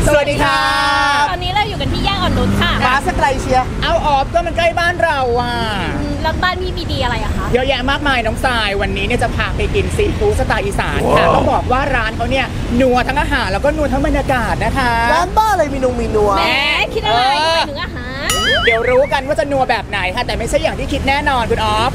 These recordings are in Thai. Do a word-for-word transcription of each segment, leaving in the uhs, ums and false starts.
สวัสดีค่ะตอนนี้เราอยู่กันที่ย่านอ่อนนุชค่ะมาสักไกลเชียร์เอาออฟก็มันใกล้บ้านเราอ่ะแล้วบ้านพี่มีดีอะไรอะคะเยอะแยะมากมายน้องทรายวันนี้เนี่ยจะพาไปกินซีฟู้ดสไตล์อีสานค่ะต้องบอกว่าร้านเขาเนี่ยนัวทั้งอาหารแล้วก็นัวทั้งบรรยากาศนะคะร้านบ้าอะไรมีนงมีนัวแหมคิดอะไรไปถึงอาหารเดี๋ยวรู้กันว่าจะนัวแบบไหนค่ะแต่ไม่ใช่อย่างที่คิดแน่นอนคุณออฟ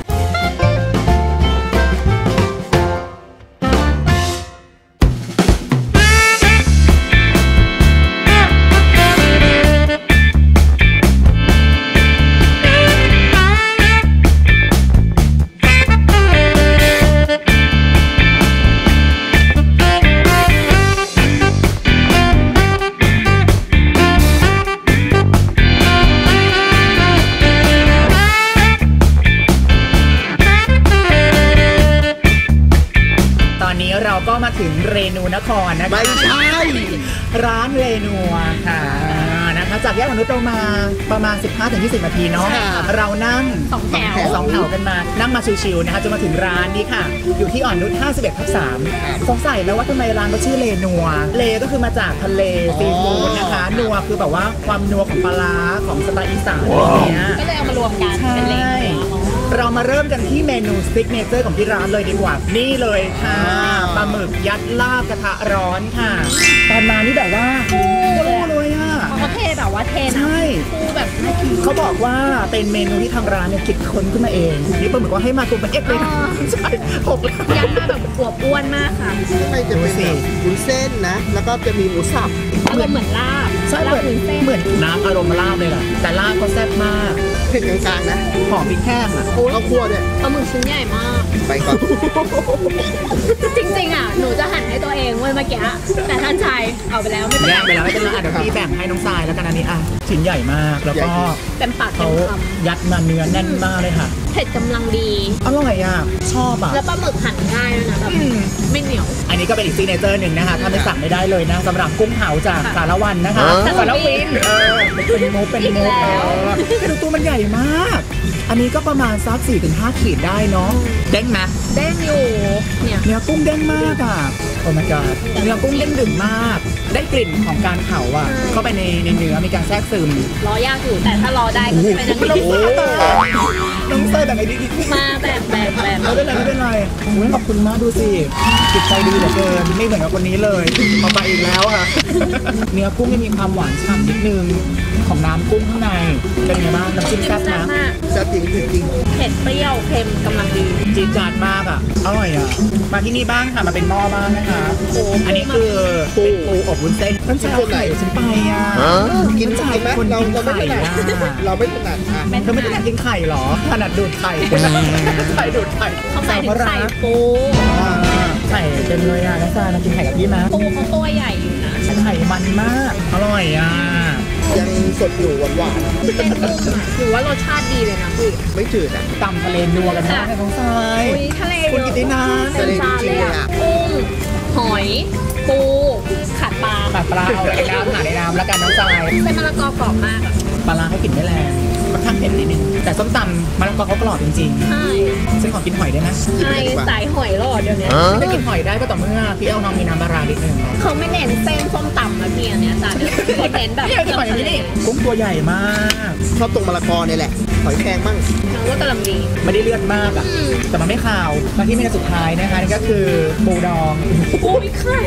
เราก็มาถึงเรนูนครนะคะไม่ใช่ร้านเรนูค่ะนะคะจากแยกมนุษย์เรามาประมาณ สิบห้าถึงยี่สิบ นาทีเนาะเรานั่งสองแถวสองแถวกันมานั่งมาชิวๆนะคะจนมาถึงร้านนี้ค่ะอยู่ที่อ่อนนุชห้าสิบเอ็ดทับสามสงสัยไหมว่าทำไมร้านเขาชื่อเรนูเลก็คือมาจากทะเลซีฟู้ดนะคะนัวคือแบบว่าความนัวของปลาร้าของสไตล์อีสานอะไรเงี้ยก็เลยเอามารวมกันเป็นเรนูเรามาเริ่มกันที่เมนูซิกเนเจอร์ของที่ร้านเลยดีกว่านี่เลยค่ะปลาหมึกยัดลาบกระทะร้อนค่ะตอนมานี่แบบว่าโอ้เลยอ่ะเขาเทแบบว่าเทนะใช่ปูแบบเขาบอกว่าเป็นเมนูที่ทางร้านเนี่ยคิดค้นขึ้นมาเองนี่ปลาหมึกว่าให้มาตัวเป็นเอ็กเลยใช่หกยัดมาแบบอวบอ้วนมากค่ะไม่จะเป็นแบบวุ้นเส้นนะแล้วก็จะมีหมูสับอารมณ์เหมือนลาบใช่เหมือนเหมือนน้ำอารมณ์ลาบเลยแหละแต่ลาบเขาแซ่บมากเผ็ดกลางๆนะหอมพริกแห้งอ่ะข้าวคั่วเนี่ยปลาหมึกชิ้นใหญ่มากไปก่อนจริงๆอ่ะหนูจะหั่นให้ตัวเองเว้ยเมื่อกี้แต่ท่านชายเอาไปแล้วไม่เป็นไรแบ่งไปแล้วไม่เป็นไรเดี๋ยวพี่แบ่งให้น้องทรายแล้วกันอันนี้อ่ะชิ้นใหญ่มากแล้วก็เต็มปากเต็เขามคำยัดมาเนื้อแน่นมากเลยค่ะเผ็ดกำลังดีอร่อยอ่ะชอบอ่ะแล้วปลาหมึกหั่นง่ายด้วยนะแบบไม่เหนียวอันนี้ก็เป็นอีกซิกเนเจอร์หนึ่งนะคะถ้าไม่สั่งไม่ได้เลยนะสำหรับกุ้งเผาจากสารวันนะคะสารวินเออเป็นมุกเป็นมุกแต่ดูตัวมันใหญ่มากอันนี้ก็ประมาณสัก สี่ถึงห้า ขีดได้เนาะเด้งไหมเด้งอยู่เนี่ยเนื้อกุ้งเด้งมากอ่ะโอ้ my god เนื้อกุ้งเด้งดึงมากได้กลิ่นของการเผาอ่ะเข้าไปในในเนื้อมีการแทรกซึมรอยากอยู่แต่ถ้ารอได้ก็เป็นอย่างนี้น้องเตยแบบไหนดีมาแบบแบบแบบไม่เป็นไรไม่เป็นไรขอบคุณมากดูสิจิตใจดีเหลือเกินไม่เหมือนกับคนนี้เลยมาไปอีกแล้วค่ะเนื้อกุ้งมีความหวานฉ่ำนิดนึงของน้ำกุ้งข้างในเป็นไงบ้างน้ำจิ้มแซ่บนะแซ่บจริงจริงเผ็ดเปรี้ยวเค็มกำลังดีจี๊ดจ๊าดมากอ่ะอร่อยอ่ะมาที่นี่บ้างค่ะมาเป็นหม้อบ้างนะคะอันนี้คือปูปูอบวุ้นเส้นฉันจะเอาไข่ฉันไปอ่ะกินไข่ไหมเราเราไม่ถนัดเราไม่ถนัดอ่ะเธอไม่ถนัดกินไข่หรอถนัดดูดไข่ไข่ดูดไข่เขาใส่ไข่ปูไข่เต็มเลยอ่ะน้าซามากินไข่กับพี่มั้ยปูเขาตัวใหญ่อยู่นะไข่มันมากอร่อยอ่ะยังสดอยู่หวานๆเป็นกุ้งอ่ะถือว่ารสชาติดีเลยนะพี่ไม่จืดอ่ะตำทะเลนัวกันนะในท้องทรายทะเลคุณกิตตินาทะเลจริงๆอ่ะกุ้งหอยปูขาดปลาขาดปลาเอาในน้ำหาในน้ำแล้วกันน้องทรายเส้นมะละกอกรอบมากอ่ะปลาเขากลิ่นไม่แรงค่อนข้างเผ็ดนิดนึงแต่ส้มตำมะละกอเขากรอบจริงๆใช่ซึ่งขอกินหอยได้ไหมใช่สายหอยหลอดเดี๋ยวนี้จะกินหอยได้ก็ต่อเมื่อพี่เอาน้องมีน้ำปลาร้านิดนึงเขาไม่เน้นเส้นส้มตำนะพี่อันเนี้ยจ้ะเขาเน้นแบบนี่กินหอยอย่างนี้นี่กุ้งตัวใหญ่มากชอบตรงมะละกอเนี่ยแหละหอยแครงมั่งน้องว่ากำลังดีไม่ได้เลือดมากอ่ะแต่มันไม่ขาวมาที่เมนูสุดท้ายนะคะนี่ก็คือปูดองโอ้ยไข่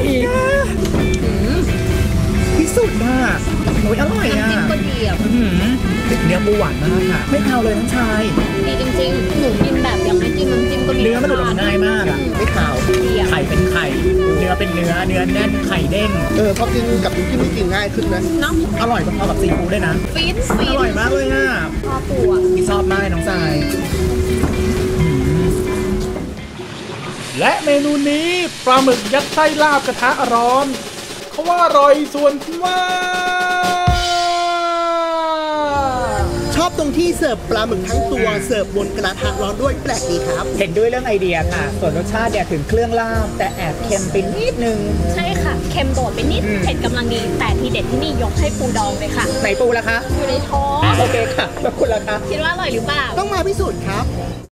ที่สุดน่ะโอ้ยอร่อยอ่ะน้ำจิ้มก็ดีอ่ะเนื้อปูหวานมากค่ะไม่ขาวเลยทั้งชายดีจริงๆหนูกินแบบยังไม่จิ้มน้ำจิ้มก็มีเนื้อมันดูดง่ายมากอ่ะไม่ขาวไข่เป็นไข่เนื้อเป็นเนื้อเนื้อแน่นไข่เด้งเออพอกินกับน้ำจิ้มไม่กินง่ายขึ้นนะเนาะอร่อยพอกับซีฟู้ดด้วยนะฟินฟินอร่อยมากเลยอ่ะชอบปูอ่ะชอบมากน้องทรายและเมนูนี้ปลาหมึกยัดไส้ลาบกระทะร้อนเขาว่าอร่อยส่วนว่าชอบตรงที่เสิร์ฟปลาหมึกทั้งตัวเสิร์ฟบนกระทะร้อนด้วยแปลกดีครับเห็นด้วยเรื่องไอเดียค่ะส่วนรสชาติเนี่ยถึงเครื่องลาบแต่แอบเค็มไปนิดนึงใช่ค่ะเค็มโดดไปนิดเผ็ดกำลังดีแต่ทีเด็ดที่นี่ยกให้ปูดองเลยค่ะไหนปูล่ะคะอยู่ในท้องโอเคค่ะแล้วคุณล่ะคะคิดว่าอร่อยหรือเปล่าต้องมาพิสูจน์ครับ